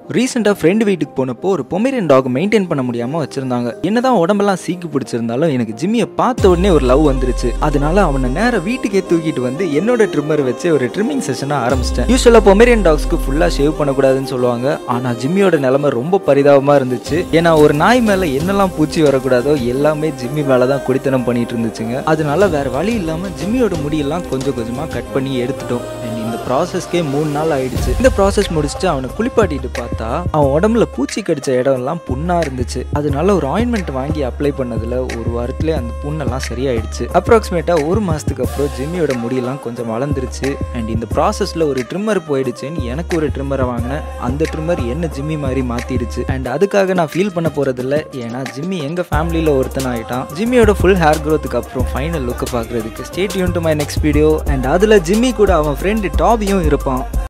ரீசெண்டா ஃப்ரெண்ட் வீட்டுக்கு போனப்போ ஒரு பொமேரியன் டாக் மெயின்டைன் பண்ண முடியாம வச்சிருந்தாங்க. என்னதான் உடம்பெல்லாம் சீக்கு பிடிச்சிருந்தாலும் எனக்கு ஜிம்மியை பார்த்த உடனே ஒரு லவ் வந்துருச்சு. அதனால அவனை நேர வீட்டுக்கே தூக்கிட்டு வந்து என்னோட ட்ரிம்மர் வச்சு ஒரு ட்ரிம்மிங் செஷனை ஆரம்பிச்சிட்டேன். யூஸ்வலா பொமேரியன் டாக்ஸ்க்கு ஃபுல்லா ஷேவ் பண்ணக்கூடாதுன்னு சொல்லுவாங்க. ஆனா ஜிம்மியோட நிலைமை ரொம்ப பரிதாபமா இருந்துச்சு. ஏன்னா ஒரு நாய் மேல என்னெல்லாம் பூச்சி வரக்கூடாதோ எல்லாமே ஜிம்மி மேலதான் குடித்தனம் பண்ணிட்டு இருந்துச்சுங்க. அதனால வேற வழி இல்லாம ஜிம்மியோட முடியெல்லாம் கொஞ்சம் கொஞ்சமா கட் பண்ணி எடுத்துட்டோம். இந்த ப்ராசஸ்க்கே 3 நாள் ஆயிடுச்சு. இந்த ப்ராசஸ் முடிச்சுட்டு அவனை குளிப்பாட்டிட்டு பார்த்தா அவன் உடம்புல பூச்சி கடிச்ச இடம் எல்லாம் புண்ணா இருந்துச்சு. அதனால ஒரு ஆயின்மெண்ட் வாங்கி அப்ளை பண்ணதுல ஒரு வாரத்திலே அந்த புண்ணெல்லாம் சரியாயிடுச்சு. அப்ராக்சிமேட்டா 1 மாசத்துக்கு அப்புறம் ஜிம்மியோட முடியெல்லாம் கொஞ்சம் வளர்ந்துருச்சு. அண்ட் இந்த ப்ராசஸ்ல ஒரு ட்ரிம்மர் போயிடுச்சுன்னு எனக்கு ஒரு ட்ரிம்மரை வாங்கினேன். அந்த ட்ரிம்மர் என்ன ஜிம்மி மாதிரி மாத்திடுச்சு. அண்ட் அதுக்காக நான் ஃபீல் பண்ண போறதில்ல. ஏன்னா ஜிம்மி எங்க ஃபேமிலியில ஒருத்தன் ஆயிட்டான். ஜிம்மியோட ஃபுல் ஹேர் க்ரோத்துக்கு அப்புறம் ஃபைனல் லுக் பாக்குறதுக்கு stay tuned to my next video. And அதுல ஜிம்மி கூட அவன் ஃப்ரெண்ட் டாபியும் இருப்பான்.